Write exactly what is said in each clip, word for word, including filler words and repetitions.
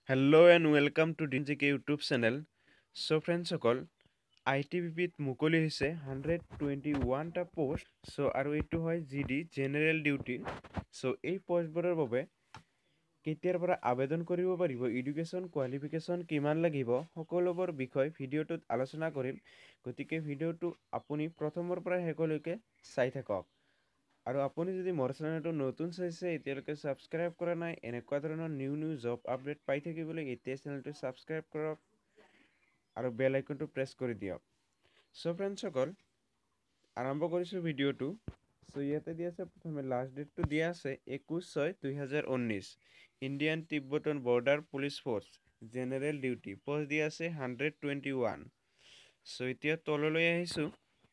Hello and welcome to D J K YouTube channel. So friends সকল I T B P ত মুকলি হৈছে one hundred twenty-one টা post so আৰু এইটো হয় জিডি জেনাৰেল ডিউটি সো এই পোষ্টবোৰৰ বাবে কেতিয়াৰ পৰা আবেদন কৰিব পাৰিব এডুকেশ্যন কোৱালিফিকেশ্যন কিমান লাগিব সকলোবোৰ বিষয় ভিডিঅ'টোত আলোচনা কৰিম গতিকে ভিডিঅ'টো আপুনি প্ৰথমৰ পৰা শেষলৈকে চাই থাকক আৰু আপুনি যদি মোৰ চেনেলটো নতুন চাইছে এতিয়ালৈকে সাবস্ক্ৰাইব কৰা নাই এনেকুৱা ধৰণৰ নিউ নিউ জব আপডেট পাই থাকিবলৈ এতিয়া চেনেলটো সাবস্ক্ৰাইব কৰক আৰু বেল আইকনটো প্ৰেছ কৰি দিয়ক সো ফ্ৰেণ্ডসকল আৰম্ভ কৰিছোঁ ভিডিঅ'টো সো ইয়াতে দিয়া আছে প্ৰথমে লাষ্ট ডেটটো দিয়া আছে একৈশ ছয় দুই হাজাৰ ঊনৈশ Indian Tibetan border police force general duty post দিয়া আছে one hundred twenty-one সো এতিয়া তললৈ আহিছোঁ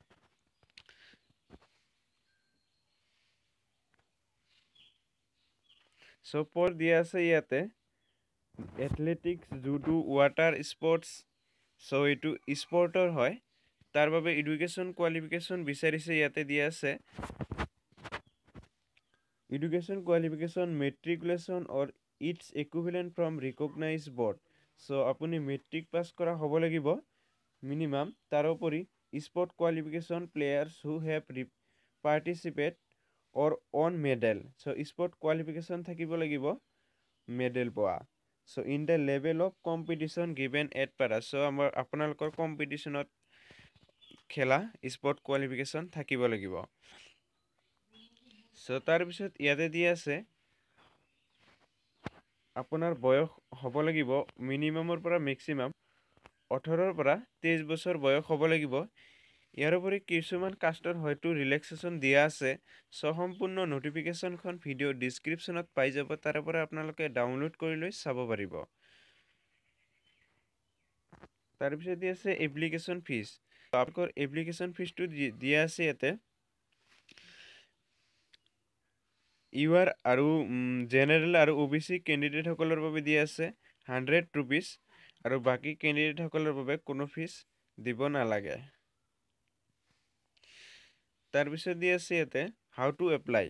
সো পোষ্ট দিয়া আছে ইয়াতে athletics judo water sports so এইটো স্পৰ্টৰ হয় তাৰ বাবে এডুকেশ্যন কোৱালিফিকেশ্যন বিচাৰিছে ইয়াতে দিয়া আছে education qualification matriculation or its equivalent from recognise board so আপুনি মেট্ৰিক পাছ কৰা হ'ব লাগিব মিনিমাম তাৰোপৰি sport qualification players who have participate or won medal so sport qualification থাকিব লাগিব মেডেল পোৱা so in the level of competition given at para so আমাৰ আপোনালোকৰ কম্পিটিশ্যনত খেলা স্পৰ্ট কোৱালিফিকেশ্যন থাকিব লাগিব সো তাৰপিছত ইয়াতে দিয়া আছে আপোনাৰ বয়স হ'ব লাগিব মিনিমামৰ পৰা মেক্সিমাম ওঠৰৰ পৰা তেইছ বছৰ বয়স হ'ব লাগিব ইয়াৰ উপৰি কিছুমান কাষ্টৰ হয়তো ৰিলেক্সেশ্যন দিয়া আছে সো সম্পূৰ্ণ নটিফিকেশ্যনখন ভিডিঅ' ডিছক্ৰিপশ্যনত পাই যাব তাৰ পৰা আপোনালোকে ডাউনলোড কৰি লৈ চাব পাৰিব তাৰপিছত দিয়া আছে এপ্লিকেশ্যন ফিজ আপোনালোকৰ এপ্লিকেশ্যন ফিজটো দিয়া আছে ইয়াতে ইউ আৰ আৰু জেনেৰেল আৰু অ' বি চি কেণ্ডিডেটসকলৰ বাবে দিয়া আছে হাণ্ড্ৰেড ৰুপিজ আৰু বাকী কেণ্ডিডেটসকলৰ বাবে কোনো ফিজ দিব নালাগে তাৰপিছত দিয়া আছে ইয়াতে হাউ টু এপ্লাই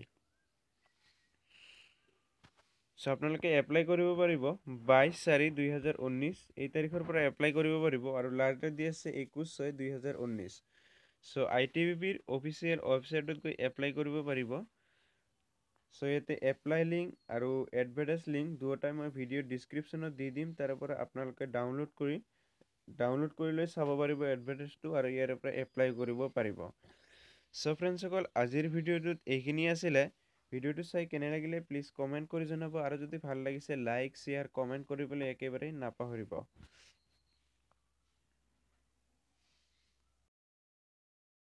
সো আপোনালোকে এপ্লাই কৰিব পাৰিব বাইছ চাৰি দুই হাজাৰ ঊনৈছ এই তাৰিখৰ পৰা এপ্লাই কৰিব পাৰিব আৰু লাষ্ট ডেট দি আছে একৈশ ছয় দুই হাজাৰ ঊনৈছ সো আই টি বি পিৰ অফিচিয়েল ৱেবছাইটত গৈ এপ্লাই কৰিব পাৰিব সো ইয়াতে এপ্লাই লিংক আৰু এডভাৰটাইজ লিংক দুয়োটাই মই ভিডিঅ' ডিছক্ৰিপশ্যনত দি দিম তাৰ পৰা আপোনালোকে ডাউনলোড কৰি ডাউনলোড কৰি লৈ চাব পাৰিব এডভাৰটাইজটো আৰু ইয়াৰ পৰা এপ্লাই কৰিব পাৰিব সো ফ্ৰেণ্ডসকল আজিৰ ভিডিঅ'টোত এইখিনি আছিলে ভিডিঅ'টো চাই কেনে লাগিলে প্লিজ কমেণ্ট কৰি জনাব আৰু যদি ভাল লাগিছে লাইক শ্বেয়াৰ কমেণ্ট কৰিবলৈ একেবাৰে নাপাহৰিব